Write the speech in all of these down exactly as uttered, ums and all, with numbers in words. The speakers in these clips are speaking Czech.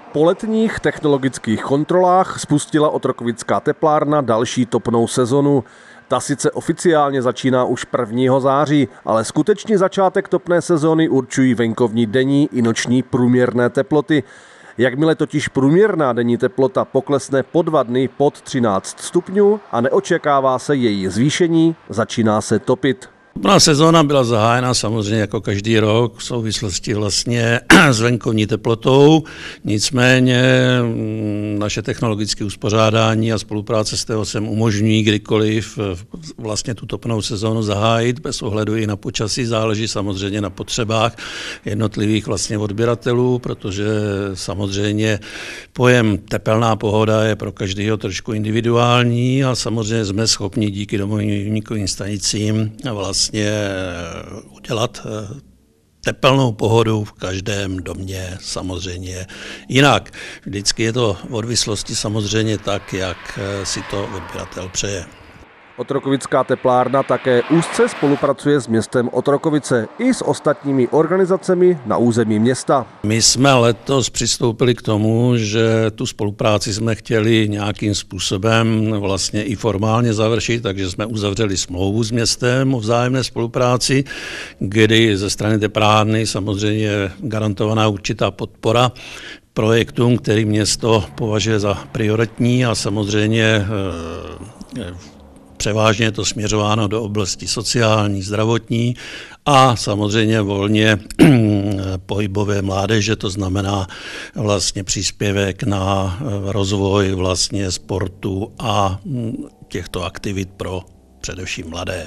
Po letních technologických kontrolách spustila Otrokovická teplárna další topnou sezonu. Ta sice oficiálně začíná už prvního září, ale skutečný začátek topné sezony určují venkovní denní i noční průměrné teploty. Jakmile totiž průměrná denní teplota poklesne po dva dny pod třináct stupňů a neočekává se její zvýšení, začíná se topit. Topná sezóna byla zahájena samozřejmě jako každý rok v souvislosti vlastně s venkovní teplotou, nicméně naše technologické uspořádání a spolupráce s T E O Sem umožňují kdykoliv vlastně tu topnou sezónu zahájit bez ohledu i na počasí, záleží samozřejmě na potřebách jednotlivých vlastně odběratelů, protože samozřejmě pojem tepelná pohoda je pro každého trošku individuální a samozřejmě jsme schopni díky domovníkovým stanicím vlastně vlastně udělat tepelnou pohodu v každém domě samozřejmě jinak. Vždycky je to v odvislosti samozřejmě tak, jak si to odběratel přeje. Otrokovická teplárna také úzce spolupracuje s městem Otrokovice i s ostatními organizacemi na území města. My jsme letos přistoupili k tomu, že tu spolupráci jsme chtěli nějakým způsobem vlastně i formálně završit, takže jsme uzavřeli smlouvu s městem o vzájemné spolupráci, kdy ze strany teplárny samozřejmě je garantovaná určitá podpora projektům, který město považuje za prioritní a samozřejmě převážně je to směřováno do oblasti sociální, zdravotní a samozřejmě volně pohybové mládeže, to znamená vlastně příspěvek na rozvoj vlastně sportu a těchto aktivit pro především mladé.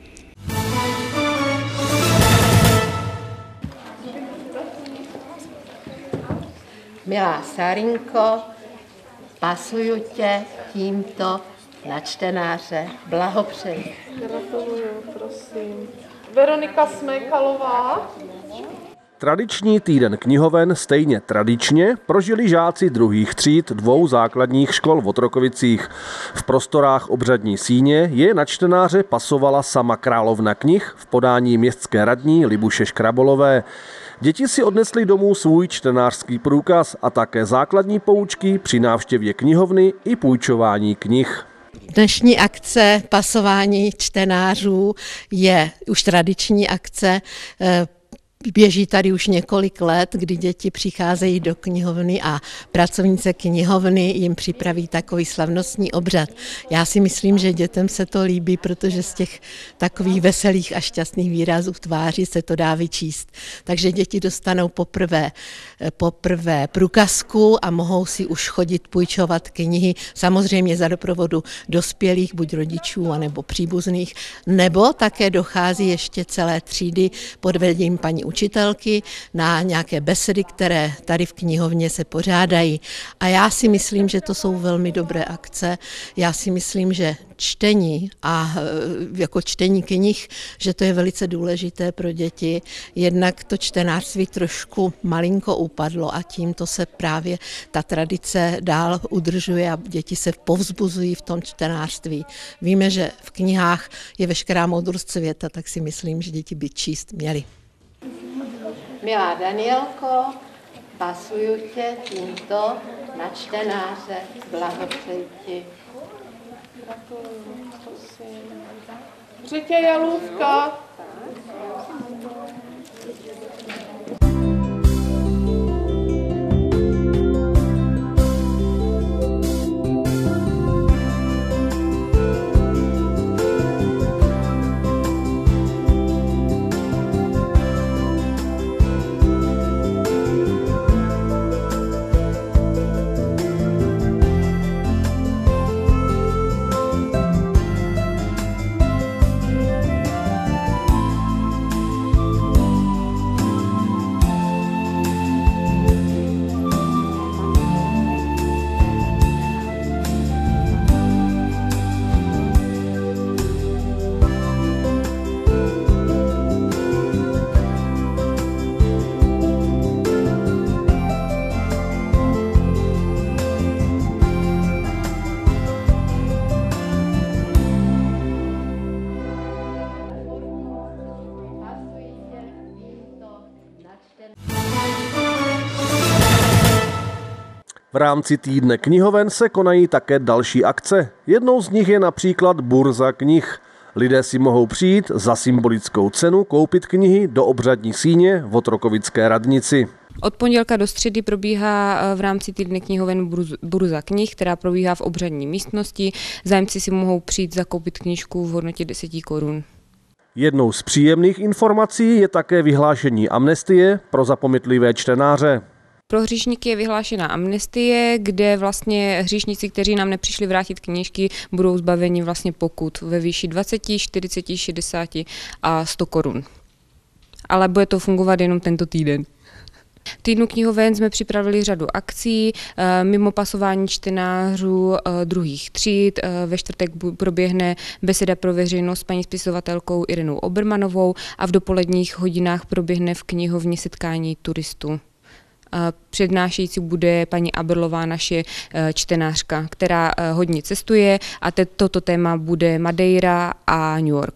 Milá Sarinko, pasuju tě tímto na čtenáře, blahopřeji. Gratuluju, prosím. Veronika Smejkalová. Tradiční týden knihoven stejně tradičně prožili žáci druhých tříd dvou základních škol v Otrokovicích. V prostorách obřadní síně je na čtenáře pasovala sama královna knih v podání městské radní Libuše Škrabolové. Děti si odnesly domů svůj čtenářský průkaz a také základní poučky při návštěvě knihovny i půjčování knih. Dnešní akce pasování čtenářů je už tradiční akce. Běží tady už několik let, kdy děti přicházejí do knihovny a pracovnice knihovny jim připraví takový slavnostní obřad. Já si myslím, že dětem se to líbí, protože z těch takových veselých a šťastných výrazů v tváři se to dá vyčíst. Takže děti dostanou poprvé, poprvé průkazku a mohou si už chodit půjčovat knihy, samozřejmě za doprovodu dospělých, buď rodičů, anebo příbuzných, nebo také dochází ještě celé třídy pod vedením paní učitelky na nějaké besedy, které tady v knihovně se pořádají. A já si myslím, že to jsou velmi dobré akce. Já si myslím, že čtení a jako čtení knih, že to je velice důležité pro děti. Jednak to čtenářství trošku malinko upadlo a tímto se právě ta tradice dál udržuje a děti se povzbuzují v tom čtenářství. Víme, že v knihách je veškerá moudrost světa, tak si myslím, že děti by číst měly. Milá Danielko, pasuju tě tímto na čtenáře, blahopřeji ti. Gratuluju, prosím. Řitě Jalůvka. V rámci týdne knihoven se konají také další akce. Jednou z nich je například burza knih. Lidé si mohou přijít za symbolickou cenu koupit knihy do obřadní síně v Otrokovické radnici. Od pondělka do středy probíhá v rámci týdne knihoven burza knih, která probíhá v obřadní místnosti. Zájemci si mohou přijít zakoupit knížku v hodnotě deset korun. Jednou z příjemných informací je také vyhlášení amnestie pro zapometlivě čtenáře. Pro hříšníky je vyhlášena amnestie, kde vlastně hříšníci, kteří nám nepřišli vrátit knížky, budou zbaveni vlastně pokut ve výši dvacet, čtyřicet, šedesát a sto korun. Ale bude to fungovat jenom tento týden. V týdnu knihoven jsme připravili řadu akcí, mimo pasování čtenářů druhých tříd. Ve čtvrtek proběhne beseda pro veřejnost s paní spisovatelkou Irenou Obermanovou a v dopoledních hodinách proběhne v knihovně setkání turistů. Přednášející bude paní Aberlová, naše čtenářka, která hodně cestuje a toto téma bude Madeira a New York.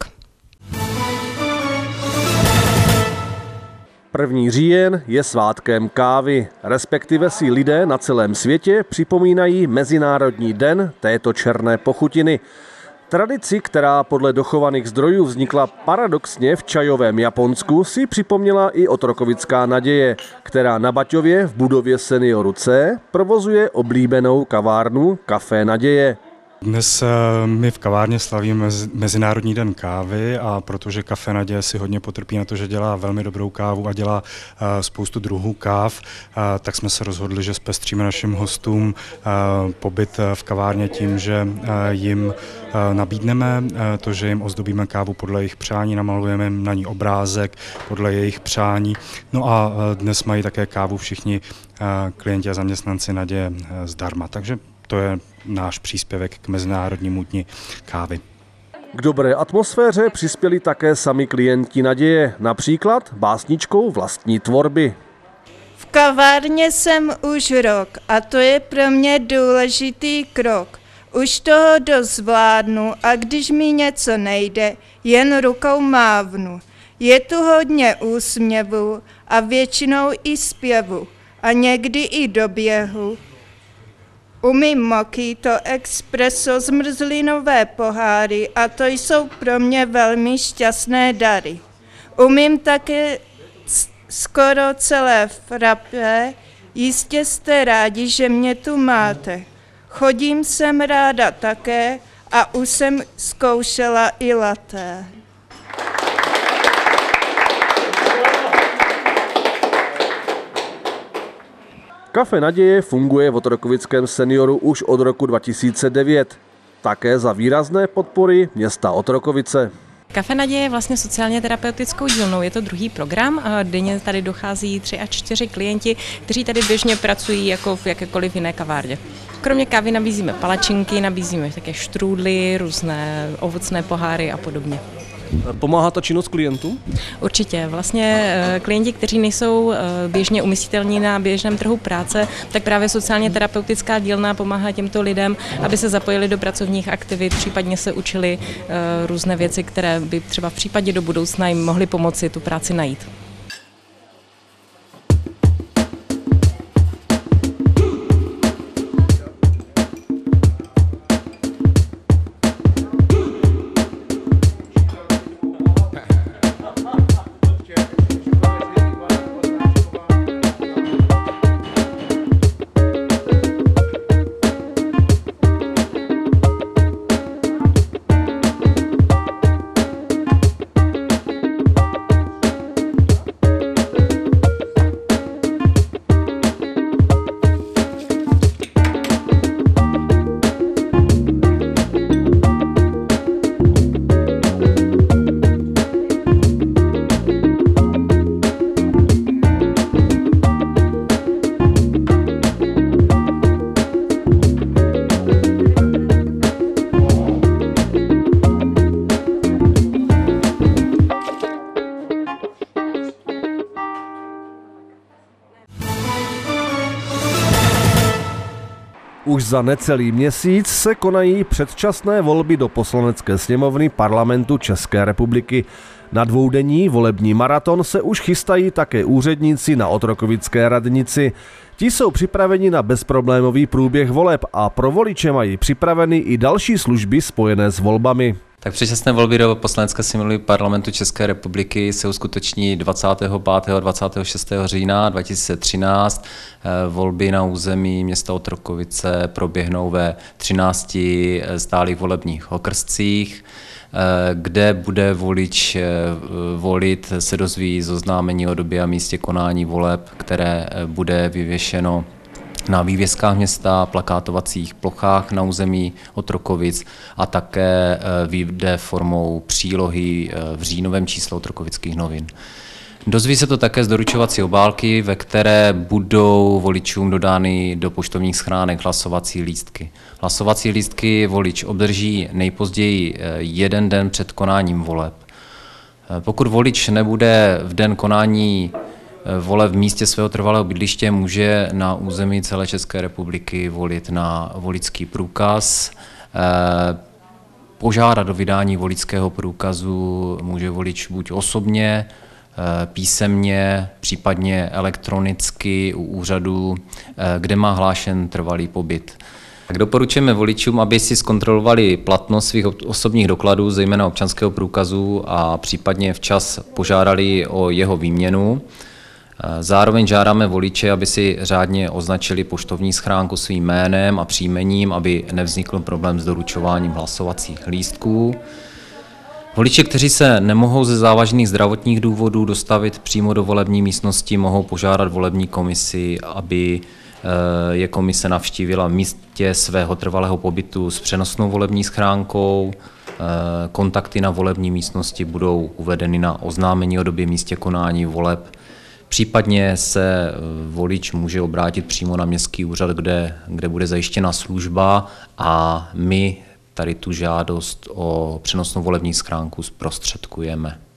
První říjen je svátkem kávy, respektive si lidé na celém světě připomínají Mezinárodní den této černé pochutiny. Tradici, která podle dochovaných zdrojů vznikla paradoxně v čajovém Japonsku, si připomněla i Otrokovická Naděje, která na Baťově v budově Senioru C provozuje oblíbenou kavárnu Café Naděje. Dnes my v kavárně slavíme Mezinárodní den kávy a protože Café Naděje si hodně potrpí na to, že dělá velmi dobrou kávu a dělá spoustu druhů káv, tak jsme se rozhodli, že zpestříme našim hostům pobyt v kavárně tím, že jim nabídneme to, že jim ozdobíme kávu podle jejich přání, namalujeme na ní obrázek podle jejich přání. No a dnes mají také kávu všichni klienti a zaměstnanci Naděje zdarma. Takže to je náš příspěvek k Mezinárodnímu dni kávy. K dobré atmosféře přispěli také sami klienti Naděje, například básničkou vlastní tvorby. V kavárně jsem už rok a to je pro mě důležitý krok. Už toho dost zvládnu a když mi něco nejde, jen rukou mávnu. Je tu hodně úsměvu a většinou i zpěvu a někdy i doběhu. Umím mojito, espresso, zmrzlinové poháry a to jsou pro mě velmi šťastné dary. Umím také skoro celé frappé, jistě jste rádi, že mě tu máte. Chodím sem ráda také a už jsem zkoušela i latte. Café Naděje funguje v Otrokovickém Senioru už od roku dva tisíce devět, také za výrazné podpory města Otrokovice. Café Naděje je vlastně sociálně terapeutickou dílnou, je to druhý program. Denně tady dochází tři a čtyři klienti, kteří tady běžně pracují jako v jakékoliv jiné kavárně. Kromě kávy nabízíme palačinky, nabízíme také štrůdly, různé ovocné poháry a podobně. Pomáhá ta činnost klientům? Určitě. Vlastně klienti, kteří nejsou běžně umístitelní na běžném trhu práce, tak právě sociálně terapeutická dílna pomáhá těmto lidem, aby se zapojili do pracovních aktivit, případně se učili různé věci, které by třeba v případě do budoucna jim mohly pomoci tu práci najít. Už za necelý měsíc se konají předčasné volby do Poslanecké sněmovny Parlamentu České republiky. Na dvoudenní volební maraton se už chystají také úředníci na Otrokovické radnici. Ti jsou připraveni na bezproblémový průběh voleb a pro voliče mají připraveny i další služby spojené s volbami. Tak předčasné volby do Poslanecké sněmovny Parlamentu České republiky se uskuteční dvacátého pátého a dvacátého šestého října dva tisíce třináct. Volby na území města Otrokovice proběhnou ve třinácti stálých volebních okrscích, kde bude volič volit, se dozví z oznámení o době a místě konání voleb, které bude vyvěšeno na vývězkách města, plakátovacích plochách na území Otrokovic a také vyjde formou přílohy v říjnovém čísle Otrokovických novin. Dozví se to také z doručovací obálky, ve které budou voličům dodány do poštovních schránek hlasovací lístky. Hlasovací lístky volič obdrží nejpozději jeden den před konáním voleb. Pokud volič nebude v den konání voleb v místě svého trvalého bydliště, může na území celé České republiky volit na voličský průkaz. Požádat o vydání voličského průkazu může volič buď osobně, písemně, případně elektronicky u úřadu, kde má hlášen trvalý pobyt. Doporučujeme voličům, aby si zkontrolovali platnost svých osobních dokladů, zejména občanského průkazu, a případně včas požádali o jeho výměnu. Zároveň žádáme voliče, aby si řádně označili poštovní schránku svým jménem a příjmením, aby nevznikl problém s doručováním hlasovacích lístků. Voliči, kteří se nemohou ze závažných zdravotních důvodů dostavit přímo do volební místnosti, mohou požádat volební komisi, aby je komise navštívila v místě svého trvalého pobytu s přenosnou volební schránkou. Kontakty na volební místnosti budou uvedeny na oznámení o době místě konání voleb. Případně se volič může obrátit přímo na městský úřad, kde, kde bude zajištěna služba, a my tady tu žádost o přenosnou volební schránku zprostředkujeme.